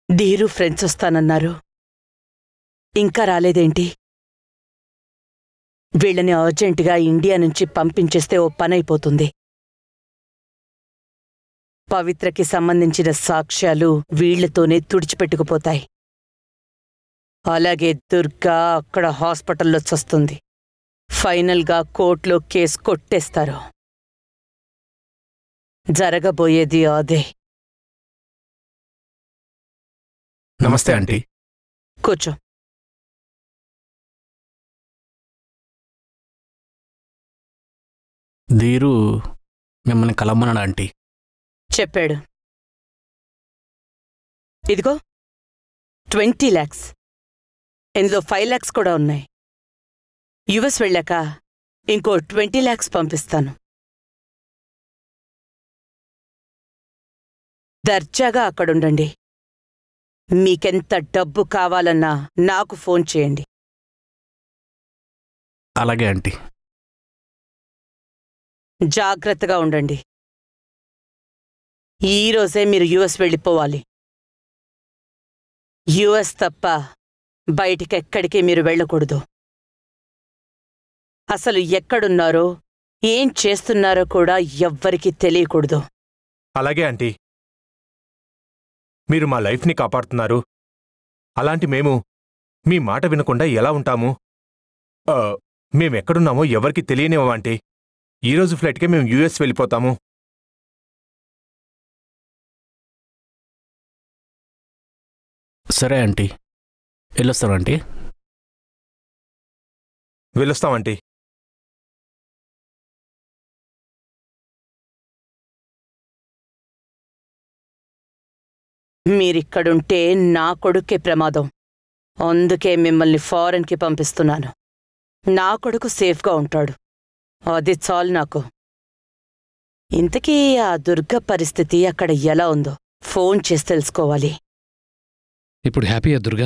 Dheeru friends వస్తానన్నారు. ఇంకా రాలేదేంటి? వీళ్ళని అర్జెంటుగా ఇండియా నుంచి పంపించేస్తే ఓ పనైపోతుంది. పవిత్రకి సంబంధించిన సాక్ష్యాలు వీళ్లతోనే తుడిచిపెట్టుకుపోతాయి. అలాగే దుర్గా అక్కడ హాస్పిటల్లో చస్తుంది. ఫైనల్గా కోర్టులో కేసు కొట్టేస్తారు. జరగబోయేది అదే. నమస్తే ఆంటీ. కూర్చో. ధీరు మిమ్మల్ని కలమ్మన్నాడు ఆంటీ. చెప్పాడు. ఇదిగో 20 lakhs, ఇందులో 5 lakhs కూడా ఉన్నాయి. యుఎస్ వెళ్ళాక ఇంకో 20 lakhs పంపిస్తాను. దర్జాగా అక్కడుండండి. మీకెంత డబ్బు కావాలన్నా నాకు ఫోన్ చేయండి. అలాగే ఆంటీ. జాగ్రత్తగా ఉండండి. ఈరోజే మీరు యుఎస్ వెళ్ళిపోవాలి. యుఎస్ తప్ప బయటికెక్కడికి మీరు వెళ్ళకూడదు. అసలు ఎక్కడున్నారో ఏం చేస్తున్నారో కూడా ఎవ్వరికీ తెలియకూడదు. అలాగే ఆంటీ. మీరు మా లైఫ్ని కాపాడుతున్నారు. అలాంటి మేము మీ మాట వినకుండా ఎలా ఉంటాము? మేమెక్కడున్నామో ఎవరికి తెలియనివ్వం ఆంటీ. ఈరోజు ఫ్లైట్కే మేము యుఎస్ వెళ్ళిపోతాము. సరే ఆంటీ, వెళ్ళొస్తాను ఆంటీ. వెళ్ళొస్తామంటీ. మీరిక్కడుంటే నా కొడుక్కే ప్రమాదం. అందుకే మిమ్మల్ని ఫారెన్కి పంపిస్తున్నాను. నా కొడుకు సేఫ్గా ఉంటాడు. అది చాలు నాకు. ఇంతకీ ఆ దుర్గ పరిస్థితి అక్కడ ఎలా ఉందో ఫోన్ చేసి తెలుసుకోవాలి. ఇప్పుడు హ్యాపీయా దుర్గా?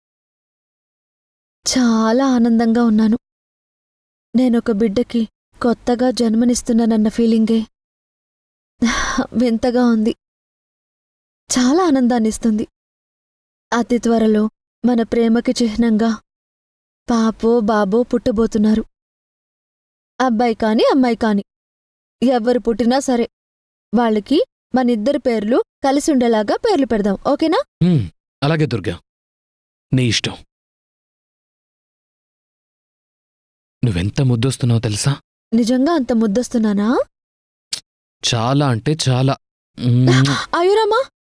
చాలా ఆనందంగా ఉన్నాను. నేనొక బిడ్డకి కొత్తగా జన్మనిస్తున్నానన్న ఫీలింగే వింతగా ఉంది. చాలా ఆనందాన్నిస్తుంది. అతి త్వరలో మన ప్రేమకి చిహ్నంగా పాపో బాబో పుట్టబోతున్నారు. అబ్బాయి కాని అమ్మాయి కాని ఎవ్వరు పుట్టినా సరే వాళ్ళకి మనిద్దరి పేర్లు కలిసుండేలాగా పేర్లు పెడదాం. ఓకేనా? అలాగే దుర్గా, నీ ఇష్టం. నువ్వెంత ముద్దొస్తున్నావో తెలుసా? నిజంగా అంత ముద్దొస్తున్నానా? చాలా అంటే చాలా. అయ్యోరామా,